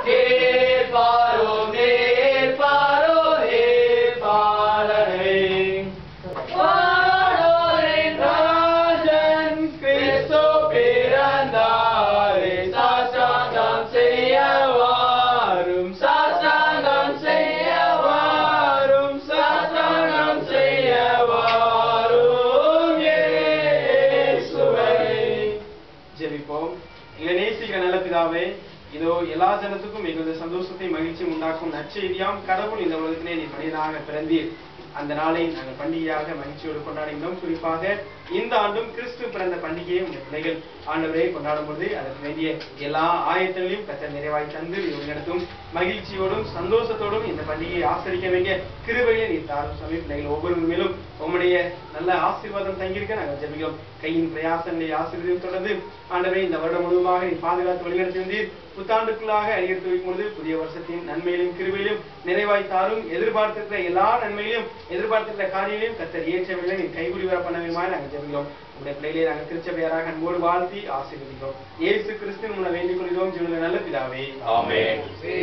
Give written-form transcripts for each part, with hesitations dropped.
இதோ எல்லா ஜனத்துக்கும் மிகுந்த சந்தோஷத்தை மகிழ்ச்சி உண்டாக்கும் நற்செய்தியாம் கடவுள் இந்த உலகத்திலே நீ மனிதனாக பிறந்தீர். அந்த நாளை நாங்கள் பண்டிகையாக மகிழ்ச்சியோடு கொண்டாடுகிறோம். குறிப்பாக இந்த ஆண்டும் கிறிஸ்து பிறந்த பண்டிகையை உங்கள் பிள்ளைகள் ஆண்டவரை கொண்டாடும் பொழுது அதற்கு வேண்டிய எல்லா ஆயத்தங்களையும் கர்த்தர் நிறைவாய் தந்து நடத்தும் மகிழ்ச்சியோடும் சந்தோஷத்தோடும் இந்த பண்டிகையை ஆசரிக்க வேண்டிய கிருபையை நீ தாரும் சமய பிள்ளைகள் ஒவ்வொரு மேலும் உம்முடைய நல்ல ஆசீர்வாதம் தங்கியிருக்க நாங்கள் ஜெபிக்கிறோம். கையின் பிரயாசங்களை ஆசீர்வாதம் தொடர்ந்து ஆண்டவரை இந்த வருடம் முழுவதுமாக நீ பாதுகாத்து வழிநடத்தி வந்தீர். புத்தாண்டுக்குள்ளாக அடியெடுத்து வைக்கும் பொழுது புதிய வருஷத்தின் நன்மையிலும் கிருபையிலும் நிறைவாய் தாரும். எதிர்பார்த்திருக்கிற எல்லா நன்மையிலும் எதிர்பார்த்திருக்கிற காரியங்களையும் கர்த்தர் ஏற்றவில்லை நீ கைகூடி வர பண்ணவேமாய் நாங்கள் ஜெபிக்கிறோம். உங்களுடைய பிள்ளைகளை நாங்கள் திருச்சபையாராக அன்போடு வாழ்த்தி ஆசீர்வதிக்கிறோம். இயேசு கிறிஸ்துவின் மூலம் வேண்டிக் கொள்கிறோம் ஜீவனுள்ள நல்ல பிதாவே. ஆமென்.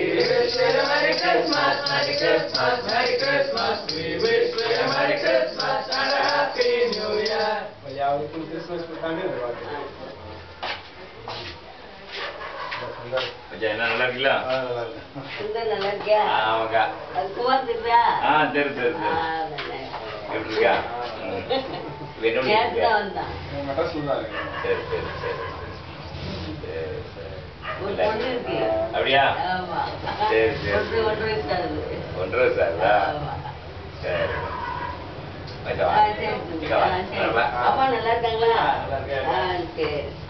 யாருக்கும் கிறிஸ்துமஸ் புத்தாண்டு நல்வாழ்த்துக்கள். என்ன நல்லா இருக்கீங்களா? நல்லா இருக்கியா? ஆமாக்கா. குமார் திருப்பா? சரி சரி சரி. எப்படி இருக்கா? அப்படியா? சரி சரி. 1.5 வயசு ஆகுதா? சரி. அப்பா நல்லா இருக்காங்களா? சரி.